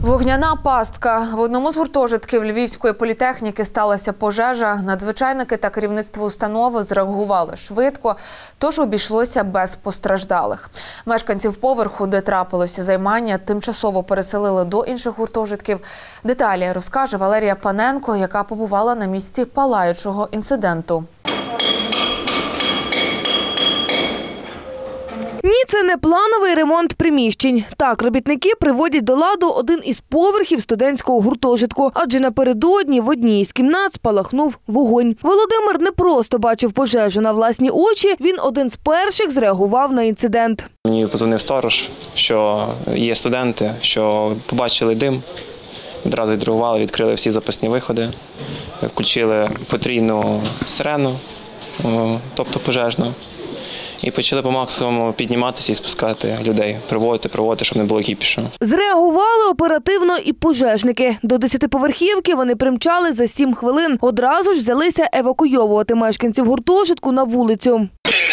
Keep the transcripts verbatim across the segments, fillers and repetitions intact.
Вогняна пастка. В одному з гуртожитків Львівської політехніки сталася пожежа. Надзвичайники та керівництво установи зреагували швидко, тож обійшлося без постраждалих. Мешканців поверху, де трапилося займання, тимчасово переселили до інших гуртожитків. Деталі розкаже Валерія Паненко, яка побувала на місці палаючого інциденту. Ні, це не плановий ремонт приміщень. Так, робітники приводять до ладу один із поверхів студентського гуртожитку, адже напередодні в одній із кімнат спалахнув вогонь. Володимир не просто бачив пожежу на власні очі, він один з перших зреагував на інцидент. Мені подзвонив сторож, що є студенти, що побачили дим, відразу відреагували, відкрили всі запасні виходи, включили потрійну сирену, тобто пожежну. І почали по максимуму підніматися і спускати людей, приводити, приводити, щоб не було кіпішу. Зреагували оперативно і пожежники. До десятиповерхівки вони примчали за сім хвилин. Одразу ж взялися евакуйовувати мешканців гуртожитку на вулицю.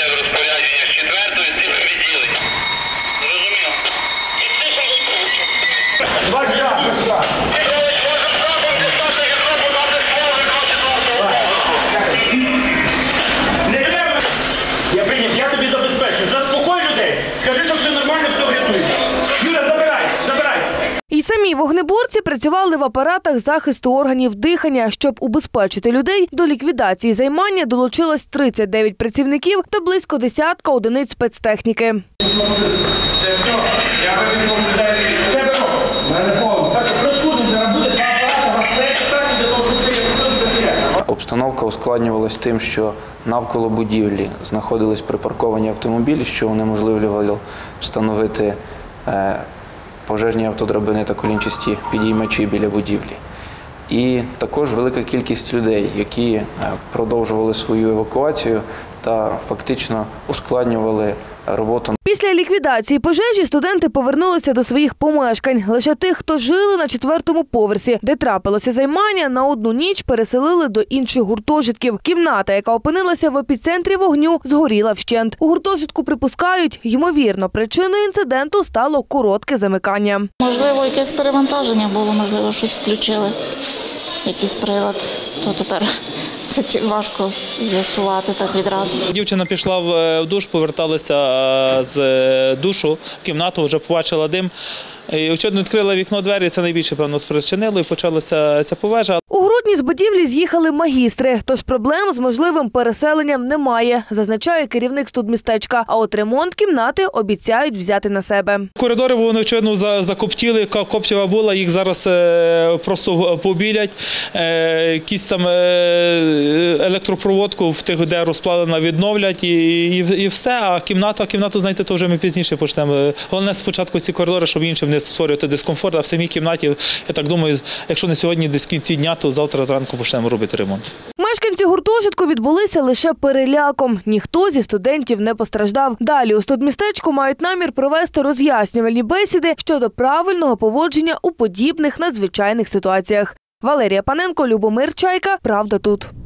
Я тобі забезпечу. Заспокой людей. Скажи, що все нормально, все врятує. Юра, забирай, забирай. І самі вогнеборці працювали в апаратах захисту органів дихання. Щоб убезпечити людей, до ліквідації займання долучилось тридцять дев'ять працівників та близько десятка одиниць спецтехніки. Це все. Я відповідаю. Тебе роб. Мене повно. Так що розкудимо, зараз буде два апарати, вас проєкт для того, щоб це Обстановка ускладнювалась тим, що навколо будівлі знаходились припарковані автомобілі, що унеможливлювало встановити пожежні автодрабини та колінчасті підіймачі біля будівлі. І також велика кількість людей, які продовжували свою евакуацію та фактично ускладнювали роботу. Після ліквідації пожежі студенти повернулися до своїх помешкань. Лише тих, хто жили на четвертому поверсі, де трапилося займання, на одну ніч переселили до інших гуртожитків. Кімната, яка опинилася в епіцентрі вогню, згоріла вщент. У гуртожитку припускають, ймовірно, причиною інциденту стало коротке замикання. Можливо, якесь перевантаження було, можливо, щось включили, якийсь прилад, то тепер це важко з'ясувати так відразу. Дівчина пішла в душ, поверталася з душу в кімнату, вже побачила дим. І, очевидно, відкрила вікно, двері, це найбільше, певно, спричинило, і почалася ця пожежа. У грудні з будівлі з'їхали магістри, тож проблем з можливим переселенням немає, зазначає керівник студмістечка. А от ремонт кімнати обіцяють взяти на себе. Коридори, вони, очевидно, закоптіли, коптєва була, їх зараз просто побілять. Якісь там електропроводку в тих, де розплавлена, відновлять і, і, і все. А кімната, кімнату, знаєте, то вже ми пізніше почнемо. Головне спочатку ці коридори, щоб іншим не створювати дискомфорт, а в самій кімнаті, я так думаю, якщо не сьогодні, десь в кінці дня, то завтра зранку почнемо робити ремонт. Мешканці гуртожитку відбулися лише переляком. Ніхто зі студентів не постраждав. Далі у студмістечку мають намір провести роз'яснювальні бесіди щодо правильного поводження у подібних надзвичайних ситуаціях. Валерія Паненко, Любомир Чайка. Правда тут.